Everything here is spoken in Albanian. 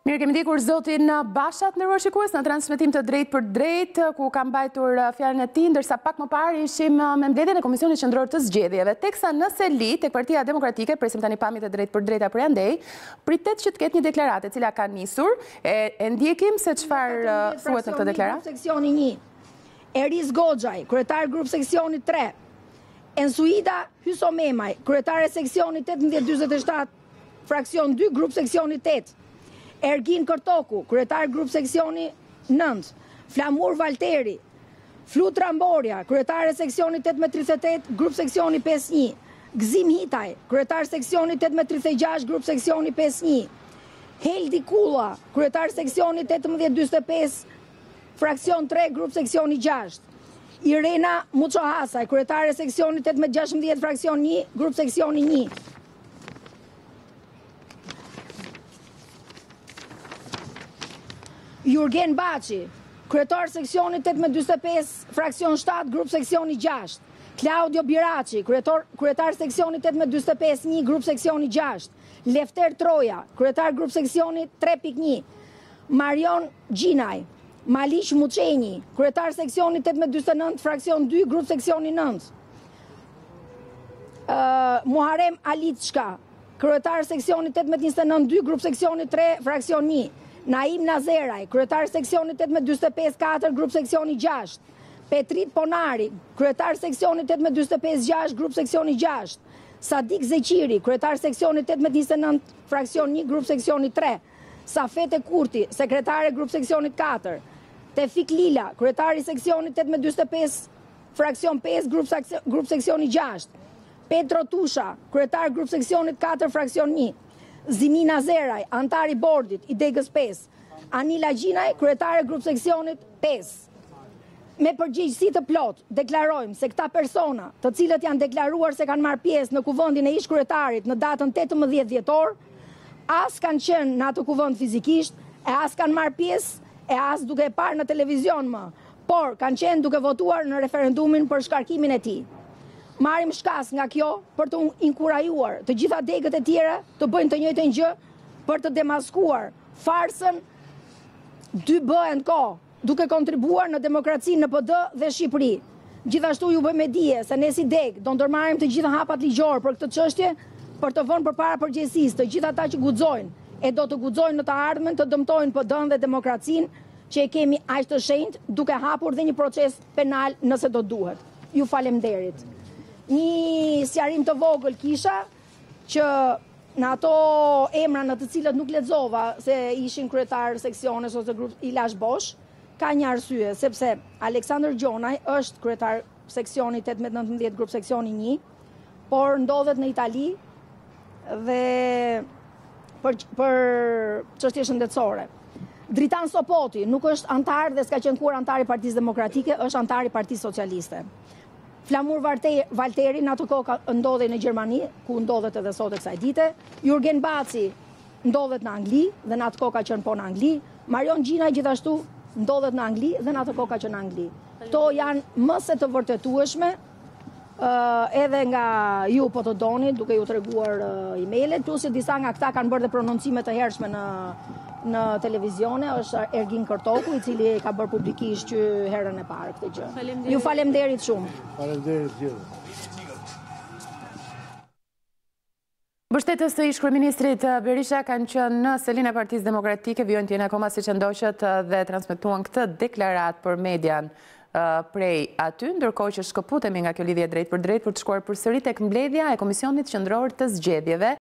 Mirë, kemi dikur zotin Bashat në shikues në transmetim të drejt për drejt, ku ka mbajtur fjalën e tij, ndërsa pak më parë ishim me mbledhjen e Komisionit Qendror të Zgjedhjeve. Teksa nëse li tek Partia Demokratike, presim tani pamjet e drejt për drejta për andej, pritet që të ketë një deklaratë e cila ka nisur. E ndjekim se çfarë thuhet në këtë deklaratë. Seksioni 1. Eris Goxhaj, kryetar grup seksioni 3. Ensuida Hysomemaj, kryetare seksioni 1847, fraksion 2, grup seksioni 8. Ergin Kërtoku, kryetar grup seksioni 9. Flamur Valteri, Flut Ramborja, kryetare seksioni 1838, grup seksioni 51. Gzim Hitaj, kryetar seksioni 1836, grup seksioni 51. Heldi Kulla, kryetar seksioni 1845, fraksion 3, grup seksioni 6. Irena Muçohasaj, kryetare seksioni 1816, fraksion 1, grup seksioni 1. Jurgen Baci, kryetar seksioni 1845, fraksion 7, grup seksioni 6. Claudio Biraci, kryetar seksioni 1845, 1, grup seksioni 6. Lefter Troja, kryetar grup seksioni 3.1. Marion Gjinaj, Malish Muçeni, kryetar seksioni 1849, fraksion 2, grup seksioni 9. Muharem Alitshka, kryetar seksioni 1829, 2, grup seksioni 3, fraksion 1. Naim Nazeraj, kryetar seksioni 1845, 4, grup seksioni 6. Petrit Ponari, kryetar seksioni 1845, 6, grup seksioni 6. Sadik Zeqiri, kryetar seksioni 1829, fraksion 1, grup seksioni 3. Safete Kurti, sekretare grup seksioni 4. Tefik Lila, kryetari seksioni 1845, fraksion 5, grup seksioni 6. Petro Tusha, kryetar grup seksioni 4, fraksion 1. Zimina Zeraj, antari bordit i Degës 5. Anila Gjinaj, kryetare grup seksionit 5. Me përgjegjësi të plot, deklarojmë se këta persona, të cilët janë deklaruar se kanë marrë pjesë në kuvendin e ish kryetarit në datën 18 dhjetor, as kanë qenë në atë kuvend fizikisht, e as kanë marrë pjesë, e as duke e parë në televizion më, por kanë qenë duke votuar në referendumin për shkarkimin e tij. Marrim shkas nga kjo për të inkurajuar të gjitha degët e tjera të bëjnë të njëjtën gjë për të demaskuar farsën 2B&Co, duke kontribuar në demokracinë në PD dhe Shqipëri. Gjithashtu ju bëjmë dije se ne si deg do ndërmarrim të gjitha hapat ligjor për këtë çështje për të vënë përpara përgjegjësisë të gjithë ata që guxojnë e do të guxojnë në të ardhmen të dëmtojnë PD-n dhe demokracinë që e kemi aq të shenjtë, duke hapur dhe një proces penal nëse do duhet. Ju falemnderit. Një sqarim të vogël kisha që në ato emra në të cilët nuk lexova se ishin kryetar seksiones ose grup Ilash Bosh, ka një arsye, sepse Aleksandër Gjonaj është kryetar seksioni 1819, grup seksioni 1, por ndodhet në Itali dhe për çështje shëndetësore. Dritan Sopoti nuk është antar dhe s'ka qenë kur antar i Partisë Demokratike, është antar i Partisë Socialiste. Flamur Valteri në atë kohë ndodhej në Gjermani, ku ndodhet edhe sot e kësaj dite. Jurgen Baci ndodhet në Angli dhe në atë kohë ka qenë po në Angli. Marion Gjinaj gjithashtu ndodhet në Angli dhe në atë kohë ka qenë në Angli. Kto janë më se të vërtetueshme, edhe nga ju po të doni, duke ju treguar emailët, plus që disa nga këta kanë bërë dhe prononcime të hershme në televizione, është Ergin Kërtoku, i cili ka bërë publikisht që herën e parë këtë gjë. Ju falemnderit shumë. Falemnderit gjithë. Mbështetës të ish kryeministrit Berisha kanë qenë në selinë e Partisë Demokratike, vijojnë të jenë akoma siç ndoqët dhe transmetuan këtë deklaratë për median prej aty, ndërkohë që shkëputemi nga kjo lidhje drejt për drejt për të shkuar përsëri tek mbledhja e Komisionit Qendror të Zgjedhjeve.